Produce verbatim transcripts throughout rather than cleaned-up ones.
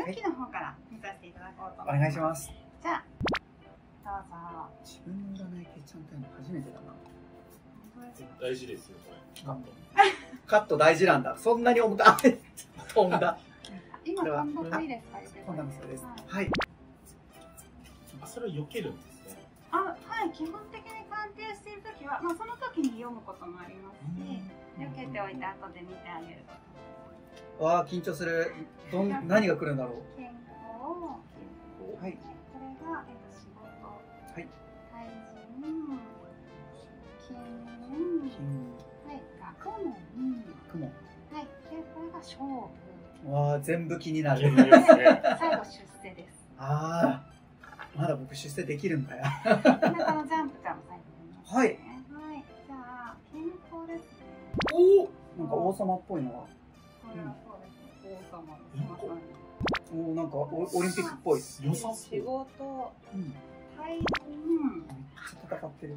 秋の方から見させていただこうと思おいます。 願いします。 じゃあどうぞ。 自分の占い系ちゃんとやるの初めてだな。 大事ですよこれ。カット。 カット大事なんだ。そんなに重たい。飛んだ。 今飛んだいいですか？ 飛んだそうです。はい。 あ、それを避けるんですね。 あ、はい。基本的に鑑定しているときは、まあその時に読むこともありますし、避けておいて後で見てあげることも。 わあ、緊張する。どん何が来るんだろう。 健康、 はい。 これがえっと仕事、 はい。 対人、金運、はい、学問、 学問。 はい。でこれが勝負。 わあ、全部気になる。 最後出世です。 ああ、まだ僕出世できるんかや。 でこのジャンプちゃんも最後になりますね。 はい。 はい。じゃあ健康ですね。 おお、なんか王様っぽいのが。 これはそうですね。王様ですまさに。 おお、なんかオオリンピックっぽい。 良さそう。 仕事、 うん。 対人、 めっちゃ戦ってる。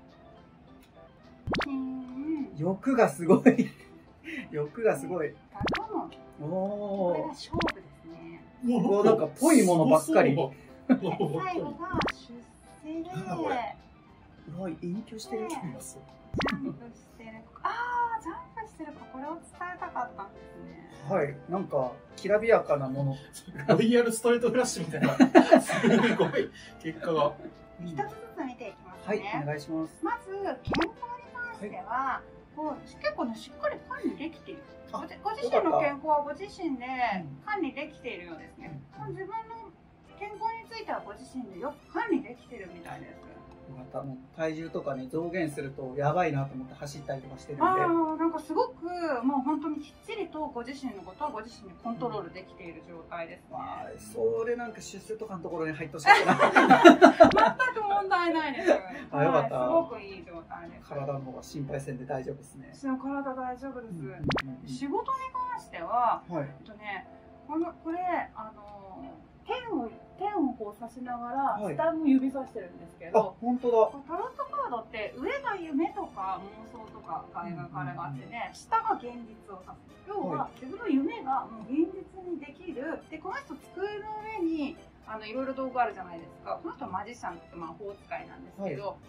金、 欲がすごい。欲がすごい。 学問。 おお。 これが勝負ですね。 おお、なんかぽいものばっかり。 で最後が出世で、 うわ、隠居してる。 ジャンプしてる。ああ、ジャンプしてるか、これを伝えたかったんですね。 はい、なんかきらびやかなもの。 ロイヤルストレートフラッシュみたいな。すごい結果が。 一つずつ見ていきますね。 はい、お願いします。 まず健康に関しては、こう結構ねしっかり管理できている。ご自身の健康はご自身で管理できているようですね。自分の健康についてはご自身でよく管理できているみたいです。 またもう体重とかね増減するとやばいなと思って走ったりとかしてるんで。 ああ、なんかすごくもう本当にきっちりとご自身のことはご自身でコントロールできている状態ですね。 まあ、それなんか出世とかのところに入ってほしかったな。 全く問題ないです。 あ、よかった。 すごくいい状態です。 体の方が心配せんで大丈夫ですね。 私の体大丈夫です。 うんうんうん、 仕事に関しては、 はい、 えっとね、このこれあのペンをペンをこう指しながら、はい、下も指さしてるんですけど、 あ、本当だ。 タロットカードって上が夢とか妄想とかが描かれがちで、下が現実を指す。要は、はい、自分の夢がもう現実にできる。でこの人机の上にあのいろいろ道具あるじゃないですか。この人マジシャンって魔法使いなんですけど。はい、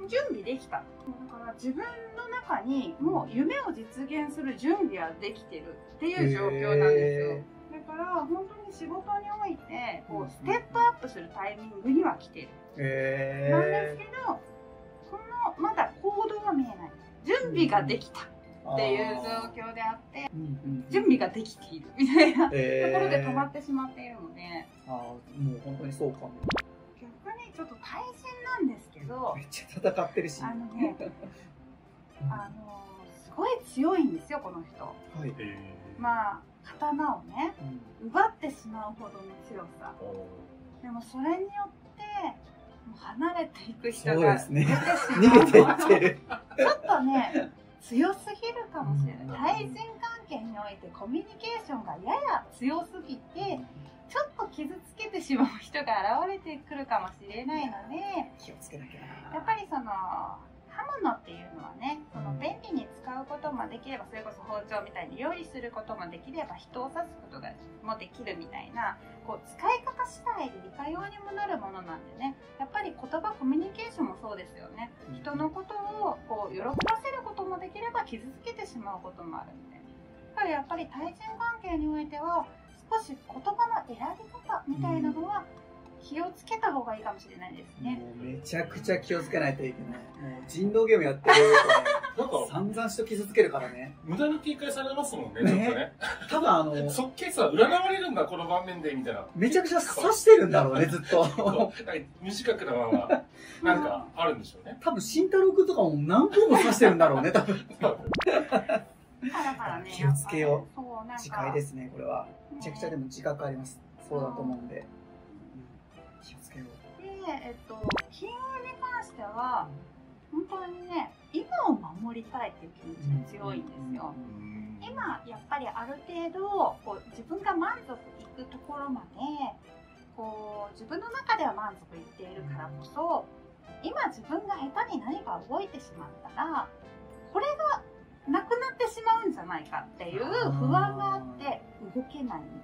準備できた。だから自分の中にもう夢を実現する準備はできてるっていう状況なんですよ。だから本当に仕事においてこうステップアップするタイミングには来てる。 へー。 なんですけど、このまだ行動は見えない。準備ができたっていう状況であって、準備ができているみたいなところで止まってしまっているので。 ああ、もう本当にそうかも。 逆にちょっと対人なんですけど、 めっちゃ戦ってるし。 あのね、あのすごい強いんですよこの人。 はい。 まあ刀をね、うん、奪ってしまうほどの強さ。でもそれによってもう離れていく人が出てしまう。 逃げていってる。 ちょっとね強すぎるかもしれない。対人関係においてコミュニケーションがやや強すぎて。ちょっと傷つけてしまう人が現れてくるかもしれないので、 気をつけなきゃな。 やっぱりその刃物っていうのはね、その便利に使うこともできれば、それこそ包丁みたいに料理することもできれば、人を刺すことがもできるみたいな、こう使い方次第で理解用にもなるものなんでね、やっぱり言葉コミュニケーションもそうですよね。人のことをこう喜ばせることもできれば傷つけてしまうこともあるんで、だからやっぱり対人関係においては少し言葉の選び方みたいなのは気をつけた方がいいかもしれないですね。 もうめちゃくちゃ気をつけないといけない。もう人狼ゲームやってるとね、散々人傷つけるからね。 無駄に警戒されますもんね、ちょっとね。 多分あの、 そっけさ、占われるんだ、この盤面で、みたいな。 めちゃくちゃ刺してるんだろうね、ずっと。 短くなまま、なんかあるんでしょうね。 多分、慎太郎くんとかも何個も刺してるんだろうね、多分。 だからね、 気をつけよう。自戒ですね、これは。めちゃくちゃでも自覚あります。そうだと思うんで。気をつけよう。 で、えっと、金運に関しては、本当にね、今を守りたいっていう気持ちが強いんですよ。今、やっぱりある程度、こう自分が満足いくところまで、こう自分の中では満足いっているからこそ、今自分が下手に何か動いてしまったら、これがなくなってしまうんじゃないかっていう不安があって動けないみたいな。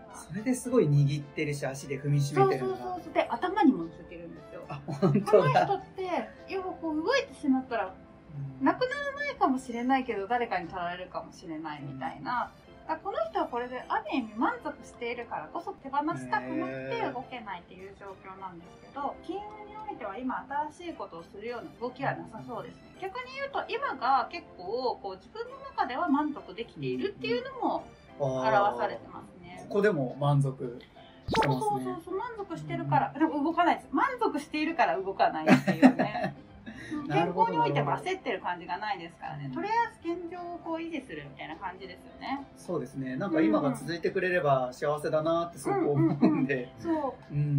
それですごい握ってるし、足で踏みしそうめてるんだ。 そうそうそう。で、頭にも乗せてるんですよ。 あ、本この人当だ。 って要はこう動いてしまったらなくならないかもしれないけど誰かに取られるかもしれないみたいな。だからこの人はこれである意味満足しているからこそ手放したくなくて動けないっていう状況なんですけど、金融においては今新しいことをするような動きはなさそうですね。逆に言うと今が結構こう自分の中では満足できているっていうのも表されてますね。 ここでも満足してそうますね。 そうそうそう、満足してるから、でも動かないです。満足しているから動かないっていうね。健康においても焦ってる感じがないですからね。とりあえず現状をこう維持するみたいな感じですよね。 そうですね。なんか今が続いてくれれば幸せだなってすごく思うんで。 そう。 うんうんうん。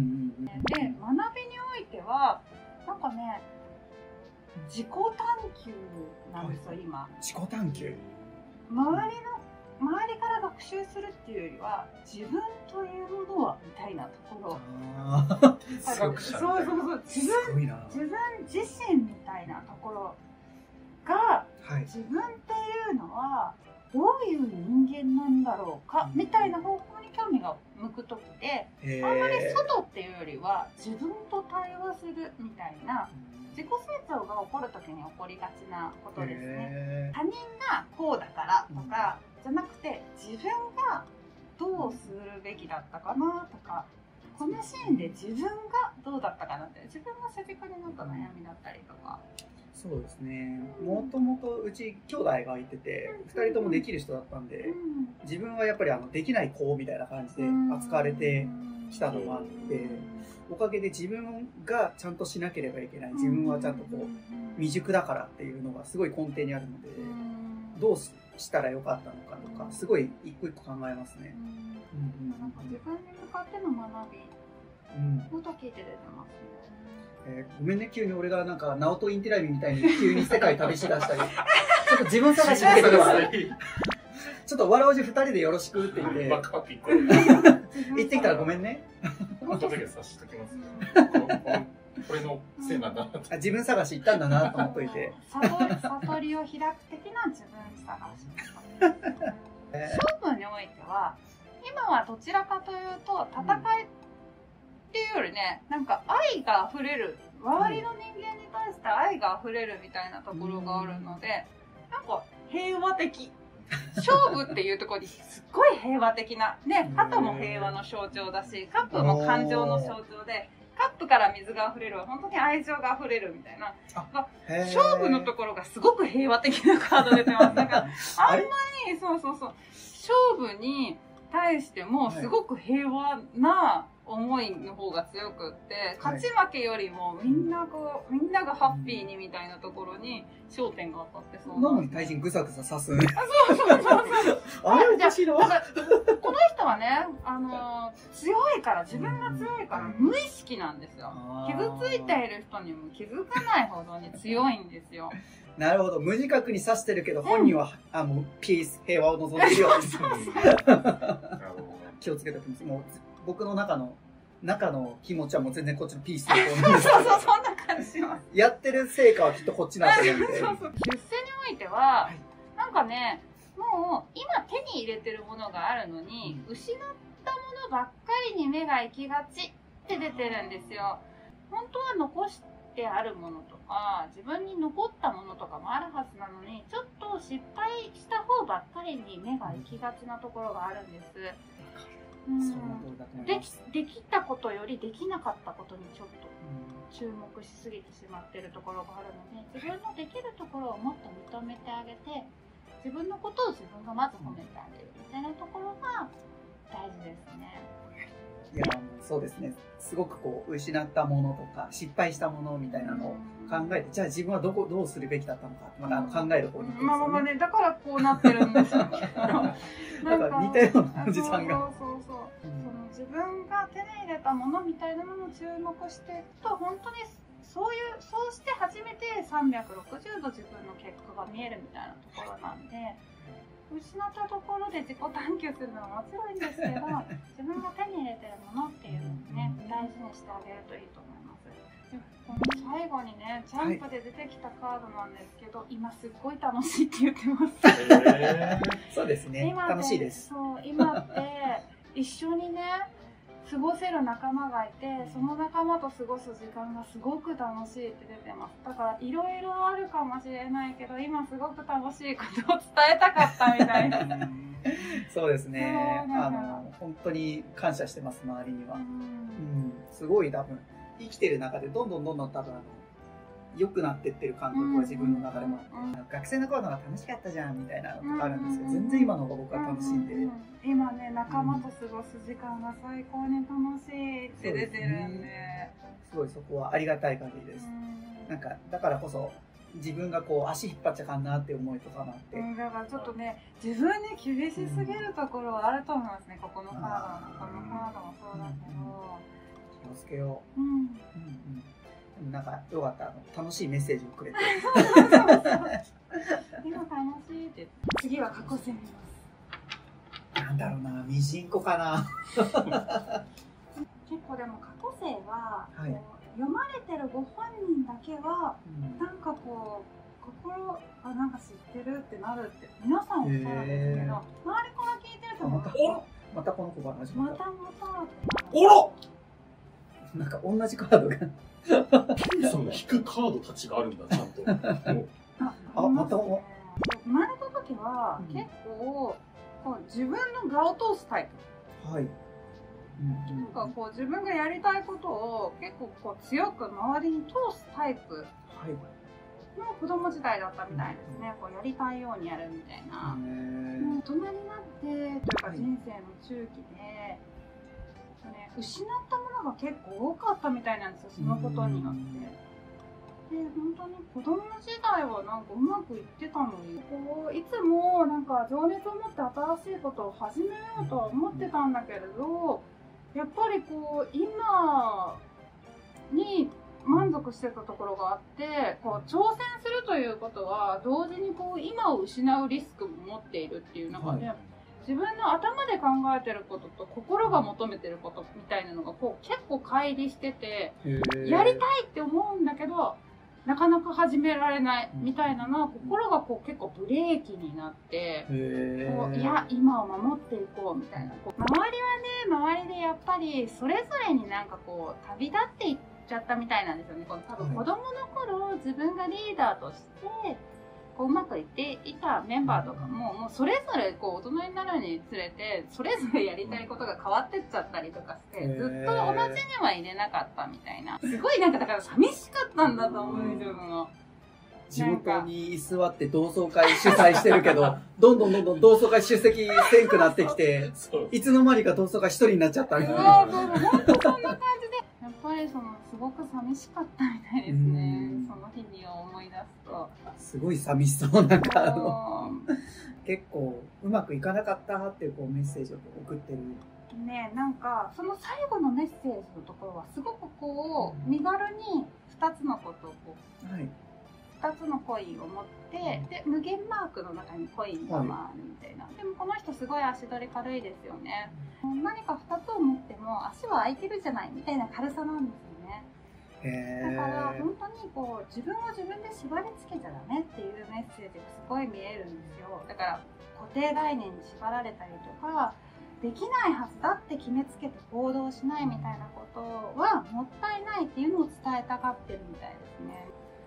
で、学びにおいてはなんかね、自己探求なんですよ今。 自己探求。 周りの周りから学習するっていうよりは自分というものはみたいなところ。 ああ。 そうそうそう自分すごいな。 自分自身みたいなところが、 はい、 自分っていうのはどういう人間なんだろうかみたいな方向に興味が向く時で、あんまり外っていうよりは自分と対話するみたいな自己成長が起こる時に起こりがちなことですね。他人がこうだからとか、うん、じゃなくて自分がどうするべきだったかなとか、このシーンで自分がどうだったかなって、自分が背中になった悩みだったりとか。 そうですね。もともとうち兄弟がいてて、ふたりともできる人だったんで、自分はやっぱりあのできない子みたいな感じで扱われてきたのもあって、おかげで自分がちゃんとしなければいけない、自分はちゃんとこう未熟だからっていうのがすごい根底にあるので、どうしたらよかったのかとか、すごい一個一個考えますね。 なんか自分に向かっての学びのと聞いて出てますね。 えー、ごめんね、急に俺がなんか、ナオトインティライミみたいに急に世界旅しだしたり、ちょっと自分探ししてくるわ。ちょっとわらおじ二人でよろしくって言って、行ってきたらごめんね。 この時は察しときます。これのせいなんだなと。 自分探し行ったんだなと思っといて。 悟りを開く的な自分探し。勝負においては、今はどちらかというと、戦い、っていうよりね、なんか愛が溢れる、周りの人間に対して愛が溢れるみたいなところがあるので、なんか平和的。勝負っていうところにすっごい平和的な、ね、旗も平和の象徴だし、カップも感情の象徴で、カップから水が溢れるは本当に愛情が溢れるみたいな。勝負のところがすごく平和的なカード出てます。だから、あんまり、そうそうそう、勝負に対してもすごく平和な、思いの方が強くって、勝ち負けよりもみんなこうみんながハッピーにみたいなところに焦点が当たってそうな。 なのに対人ぐさぐさ刺す。 あ、そうそうそうそう。 あれ面白い。 この人はね、あの強いから自分が強いから無意識なんですよ。傷ついている人にも気づかないほどに強いんですよ。 なるほど、無自覚に刺してるけど、本人は、うん、あのピース平和を望んでるようです。気をつけておきます。もう僕の中の中の気持ちはもう全然こっちのピースだと思うんですけど。 そうそう、そんな感じします。 やってる成果はきっとこっちなんだよね。 そうそう。出世においては、はい、なんかね、もう今手に入れてるものがあるのに、うん、失ったものばっかりに目が行きがちって出てるんですよ。本当は残してあるものとか、自分に残ったものとかもあるはずなのに、ちょっと失敗した方ばっかりに目が行きがちなところがあるんです。うん、でき、できたことよりできなかったことにちょっと注目しすぎてしまっているところがあるので、自分のできるところをもっと認めてあげて、自分のことを自分がまず褒めてあげるみたいなところが大事ですね。 いや、そうですね。すごくこう失ったものとか失敗したものみたいなのを考えて、じゃあ自分はどこどうするべきだったのかって、まあ、考える方に行くんですよね。 まあまあね、だからこうなってるんですよ。 なんか似たようなおじさんが。 そうそうそうそう。うん、その自分が手に入れたものみたいなものを注目していくと、本当にそういうそうして初めてさんびゃくろくじゅうど自分の結果が見えるみたいなところなんで。失ったところで自己探求するのはもちろんいいんですけど、自分が手に入れてるものっていうのをね、大事にしてあげるといいと思います。この最後にね、ジャンプで出てきたカードなんですけど、はい、今すっごい楽しいって言ってます。 そうですね。楽しいです。 そう、今って忙一緒にね過ごせる仲間がいて、その仲間と過ごす時間がすごく楽しいって出てます。だからいろいろあるかもしれないけど、今すごく楽しいことを伝えたかったみたいなそうですね。あの本当に感謝してます、周りには。うん、うん、すごい多分生きてる中でどんどんどんどん多分あの良くなってってる感覚は自分の中でもあって、学生の頃のが楽しかったじゃんみたいなのとかあるんですけど、全然今の方が僕は楽しいんで、 今ね仲間と過ごす時間が最高に楽しいって出てるんで、 すごいそこはありがたい限りです。なんかだからこそ自分がこう足引っ張っちゃかんなって思いとかもあって、 うん、だからちょっとね自分に厳しすぎるところはあると思いますね。ここのカードもこのカードもそうだけど、 気をつけよう。 うんうんうんなんかよかった、あの楽しいメッセージをくれて今楽しいって次は過去線見ます。 なんだろうな、ミジンコかな結構でも過去生は、はい、読まれてるご本人だけは、うん、なんかこう心あなんか知ってるってなるって皆さんおっしゃるんですけど、周りから聞いてるとまたまたこの子が始まった。 またまたおろなんか同じカードがその引くカードたちがあるんだ、ちゃんと。 あ、また生まれた時は、うん、結構こう自分の我を通すタイプ。はい。 うん、なんかこう自分がやりたいことを結構こう強く周りに通すタイプの子供時代だったみたいですね。こうやりたいようにやるみたいな。もう大人になってというか人生の中期で、ね、失ったものが結構多かったみたいなんですよ、そのことによって。で本当に子供時代はなんかうまくいってたのに、こういつもなんか情熱を持って新しいことを始めようとは思ってたんだけれど、やっぱりこう今に満足してたところがあって、こう挑戦するということは同時にこう今を失うリスクも持っているっていう中で、はい、自分の頭で考えてることと心が求めてることみたいなのがこう結構乖離してて、やりたいって思うんだけどなかなか始められないみたいなのは、心がこう結構ブレーキになって、こういや今を守っていこうみたいな、こう周りはね周りでやっぱりそれぞれになんかこう旅立っていっちゃったみたいなんですよね。この多分子供の頃自分がリーダーとしてこううまくいっていたメンバーとかも、もうそれぞれこう大人になるにつれてそれぞれやりたいことが変わってっちゃったりとかして、ずっと同じには入れなかったみたいな、すごいなんかだから寂しかったんだと思うんですよ。その地元に居座って同窓会主催してるけど、どんどんどんどん同窓会出席せんくなってきて、いつの間にか同窓会一人になっちゃったみたいな。 そうそう、本当そんな感じで、やっぱりそのすごく寂しかったみたいですね。その日に思い出すと。 すごい寂しそうなんかあの結構うまくいかなかったっていうこうメッセージを送ってる。 ね、なんかその最後のメッセージのところはすごくこう身軽にふたつのことをこう。はい、ふたつのコインを持って、で無限マークの中にコインが回るみたいな、はい、でもこの人すごい足取り軽いですよね。何かふたつを持っても足は空いてるじゃないみたいな軽さなんですよね。だから本当にこう自分を自分で縛り付けちゃダメっていうメッセージがすごい見えるんですよ。だから固定概念に縛られたりとかできないはずだって決めつけて行動しないみたいなことはもったいないっていうのを伝えたがってるみたいですね。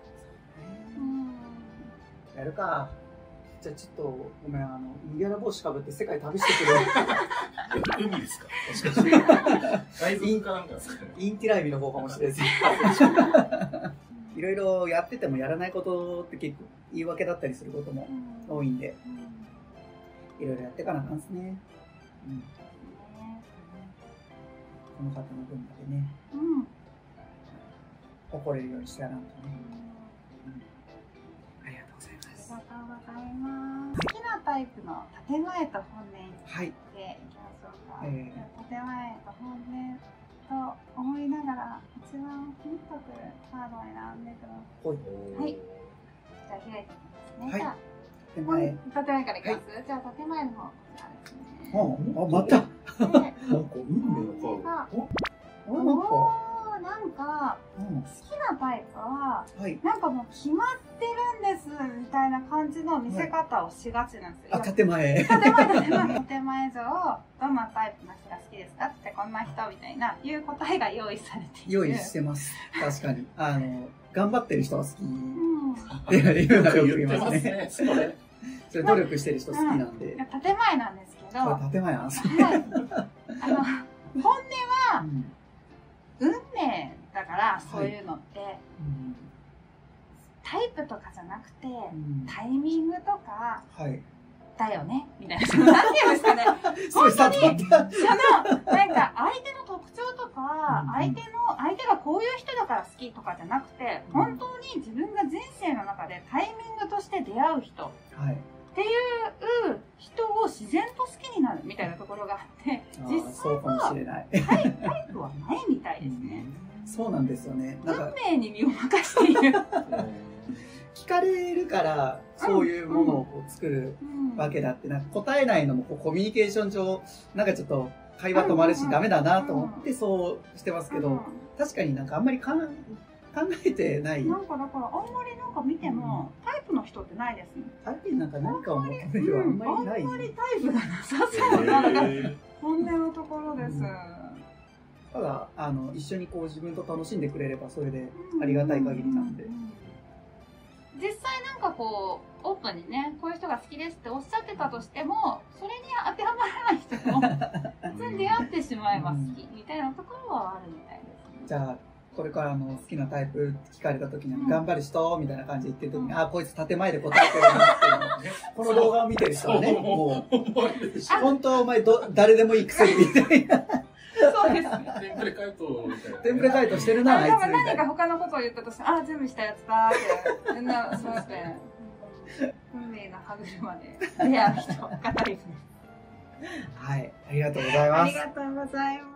やるか。じゃあちょっとごめん、あの麦わら帽子かぶって世界旅してくれ。 海ですか。もしかして。大豆かなんかですかね。 インティライミの方かもしれないです。いろいろやっててもやらないことって結構言い訳だったりすることも多いんで、いろいろやってかなあかんですね。うん。この方の分までね、うん、誇れるようにしてやらんとね。ありがとうございます。 ありがとうございます。好きなタイプの建前と本音でいきましょうか。はい、えー、建前と本音と思いながら一番ピンとくるカードを選んでください。はい。じゃあ開いていきますね。はい。じゃあ建前。建前からいきます。はい、じゃあ建前の方こちらですね。 あ、あ、また。 なんか運命のカード。 おお、なんか好きなタイプは、はい、なんかもう決まってるんですみたいなな感じの見せ方をしがちなんですよ。 あ、建前。 建前建前建前上、どんなタイプの人が好きですかってこんな人みたいな、いう答えが用意されている。 用意してます。確かに。あの、頑張ってる人は好き。 うん。 っていうのはよく言いますね。 ね。それ。 それ努力してる人好きなんで。 いや建前なんですけど、 これ建前なんですね。 はい、あの、本音はうん運命だからそういうのって、 うんタイプとかじゃなくて、 うんタイミングとかはい。 だよねみたいな。なんていうんですかね。 すごいスタートだった。 その、なんか相手の特徴とか、 うん相手の、相手がこういう人だから好きとかじゃなくて、 うん本当に自分が人生の中でタイミングとして出会う人っはい。 ていう人を自然と好きになるみたいなところがあって、 あ実ーそうかもしれない。 タイプはないみたいですね。 そうなんですよね。なん運か命に身を任している。 聞かれるからそういうものをこう作るわけだって、なんか答えないのもこうコミュニケーション上なんかちょっと会話止まるしダメだなと思ってそうしてますけど、確かになんかあんまりかん考えてない。 なんかだからあんまりなんか見てもタイプの人ってないですね。 相手になんか何かを求めるはあんまりない。 あんまりタイプがなさそうなのが本音のところです。 ただあの一緒にこう自分と楽しんでくれればそれでありがたい限りなんで。 実際なんかこうオープンにねこういう人が好きですっておっしゃってたとしてもそれに当てはまらない人も普通に出会ってしまえば好きみたいなところはあるみたいですね。 じゃあこれからの好きなタイプって聞かれた時に、 うん頑張る人みたいな感じで言ってる時に、うん、あこいつ建前で答えてるなっていうのをこの動画を見てる人はねもう本当はお前ど誰でもいいくせにみたいな。 そうですね。 テンプレ回答みたいな。 テンプレ回答してるな、あいつみたいな。 何か他のことを言ったとして、あ、準備したやつだって、みんな、そうやって、運命が歯車で出会う人、語りです。 はい、ありがとうございます。 ありがとうございます。